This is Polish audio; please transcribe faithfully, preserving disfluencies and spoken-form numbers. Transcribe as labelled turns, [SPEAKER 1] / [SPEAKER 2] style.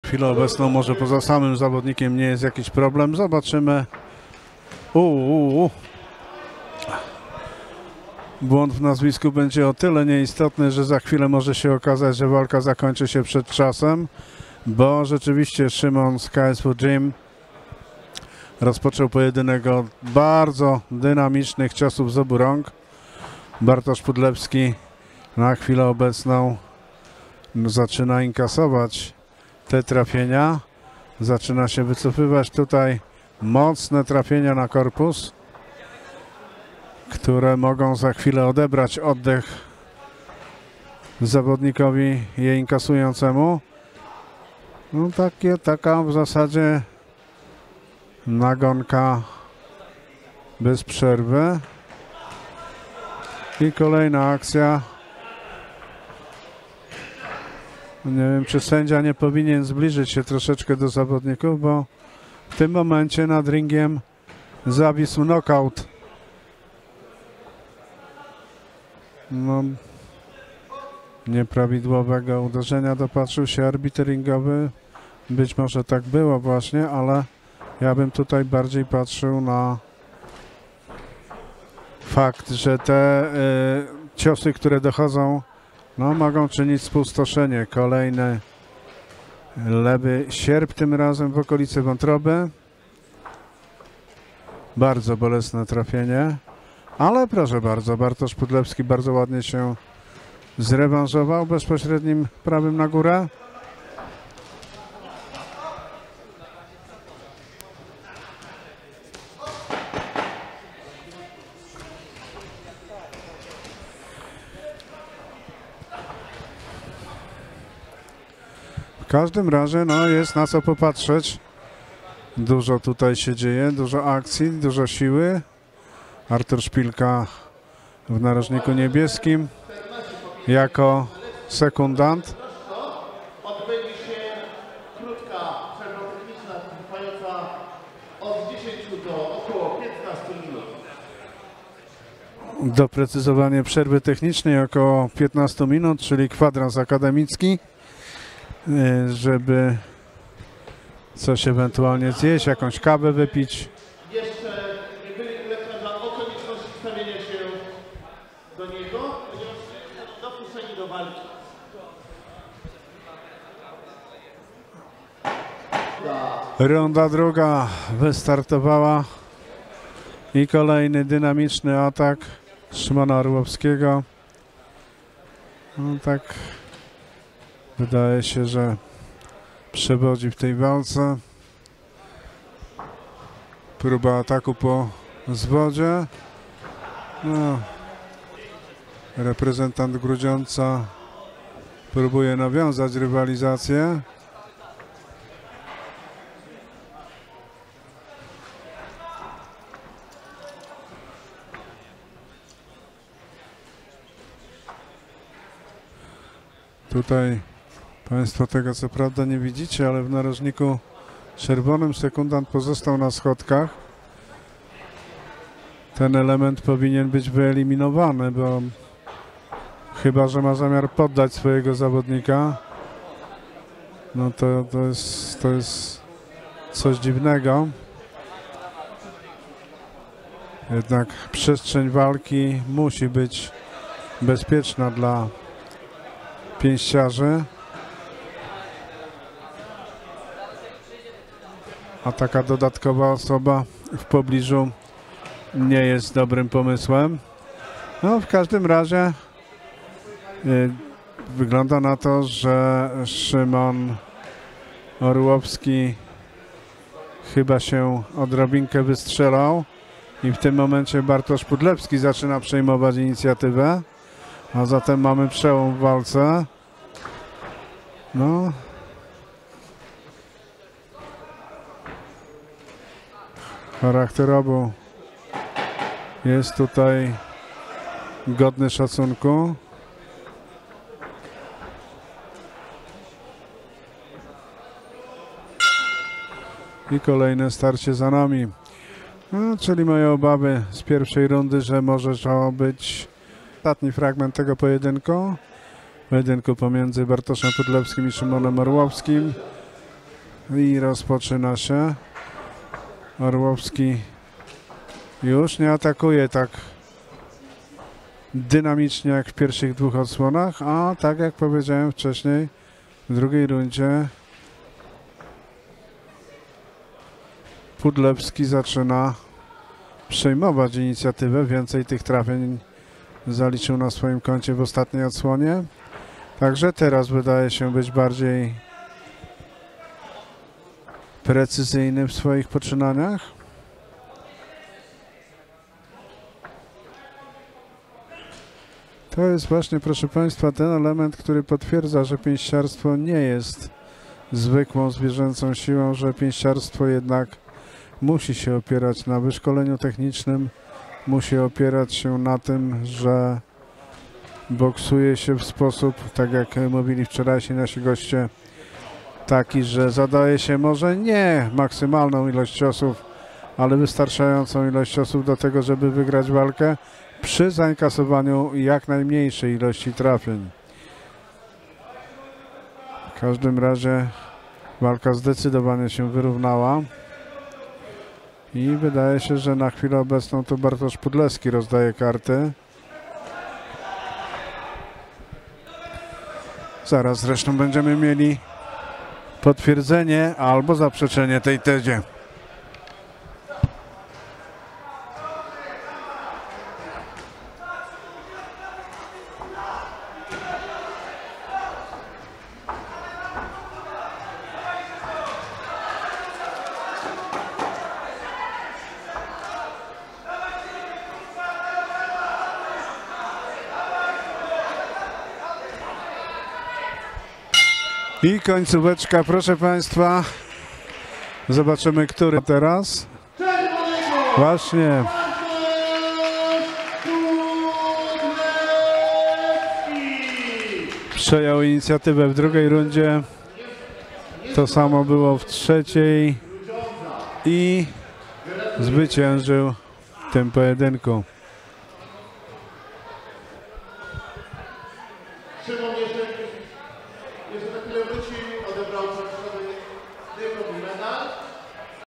[SPEAKER 1] chwilę obecną może poza samym zawodnikiem nie jest jakiś problem. Zobaczymy. Uuu. Błąd w nazwisku będzie o tyle nieistotny, że za chwilę może się okazać, że walka zakończy się przed czasem, bo rzeczywiście Szymon z K S W Gym rozpoczął pojedynek od bardzo dynamicznych ciosów z obu rąk. Bartosz Pudlewski na chwilę obecną zaczyna inkasować te trafienia. Zaczyna się wycofywać tutaj mocne trafienia na korpus, które mogą za chwilę odebrać oddech zawodnikowi je inkasującemu. No takie, taka w zasadzie nagonka bez przerwy. I kolejna akcja. Nie wiem, czy sędzia nie powinien zbliżyć się troszeczkę do zawodników, bo w tym momencie nad ringiem zawisł knockout. No, nieprawidłowego uderzenia dopatrzył się arbiter ringowy. Być może tak było właśnie, ale ja bym tutaj bardziej patrzył na fakt, że te y, ciosy, które dochodzą, no, mogą czynić spustoszenie. Kolejny lewy sierp, tym razem w okolicy wątroby. Bardzo bolesne trafienie. Ale proszę bardzo, Bartosz Pudlewski bardzo ładnie się zrewanżował bezpośrednim prawym na górę. W każdym razie no, jest na co popatrzeć. Dużo tutaj się dzieje, dużo akcji, dużo siły. Artur Szpilka w narożniku niebieskim jako sekundant.
[SPEAKER 2] Odbędzie się krótka przerwa techniczna trwająca od dziesięciu do około piętnastu minut.
[SPEAKER 1] Doprecyzowanie przerwy technicznej około piętnastu minut, czyli kwadrans akademicki, żeby coś ewentualnie zjeść, jakąś kawę wypić.
[SPEAKER 2] Jeszcze nie byli u lekarza o konieczności stawienia się do niego, ponieważ dopuszczeni do walki.
[SPEAKER 1] Runda druga wystartowała i kolejny dynamiczny atak Szymona Orłowskiego. No tak wydaje się, że przewodzi w tej walce. Próba ataku po zwodzie. No, reprezentant Grudziądza próbuje nawiązać rywalizację. Tutaj Państwo tego co prawda nie widzicie, ale w narożniku czerwonym sekundant pozostał na schodkach. Ten element powinien być wyeliminowany, bo chyba że ma zamiar poddać swojego zawodnika, no to, to, jest, to jest coś dziwnego. Jednak przestrzeń walki musi być bezpieczna dla pięściarzy. A taka dodatkowa osoba w pobliżu nie jest dobrym pomysłem. No w każdym razie y, wygląda na to, że Szymon Orłowski chyba się odrobinkę wystrzelał i w tym momencie Bartosz Pudlewski zaczyna przejmować inicjatywę, a zatem mamy przełom w walce. No. Charakter obu jest tutaj godny szacunku. I kolejne starcie za nami. No, czyli moje obawy z pierwszej rundy, że może to być ostatni fragment tego pojedynku. Pojedynku pomiędzy Bartoszem Pudlewskim i Szymonem Orłowskim. I rozpoczyna się. Orłowski już nie atakuje tak dynamicznie jak w pierwszych dwóch odsłonach, a tak jak powiedziałem wcześniej, w drugiej rundzie Pudlewski zaczyna przejmować inicjatywę. Więcej tych trafień zaliczył na swoim koncie w ostatniej odsłonie. Także teraz wydaje się być bardziej precyzyjny w swoich poczynaniach. To jest właśnie, proszę Państwa, ten element, który potwierdza, że pięściarstwo nie jest zwykłą zwierzęcą siłą, że pięściarstwo jednak musi się opierać na wyszkoleniu technicznym, musi opierać się na tym, że boksuje się w sposób, tak jak mówili wczorajsi nasi goście, taki, że zadaje się może nie maksymalną ilość ciosów, ale wystarczającą ilość ciosów do tego, żeby wygrać walkę przy zainkasowaniu jak najmniejszej ilości trafień. W każdym razie walka zdecydowanie się wyrównała i wydaje się, że na chwilę obecną to Bartosz Pudlewski rozdaje karty. Zaraz zresztą będziemy mieli potwierdzenie albo zaprzeczenie tej tezie. I końcóweczka, proszę Państwa. Zobaczymy, który teraz. Właśnie. Przejął inicjatywę w drugiej rundzie. To samo było w trzeciej. I zwyciężył w tym pojedynku.
[SPEAKER 2] Jeszcze na chwilę wrócił, odebrał czerwony dyplom i medal.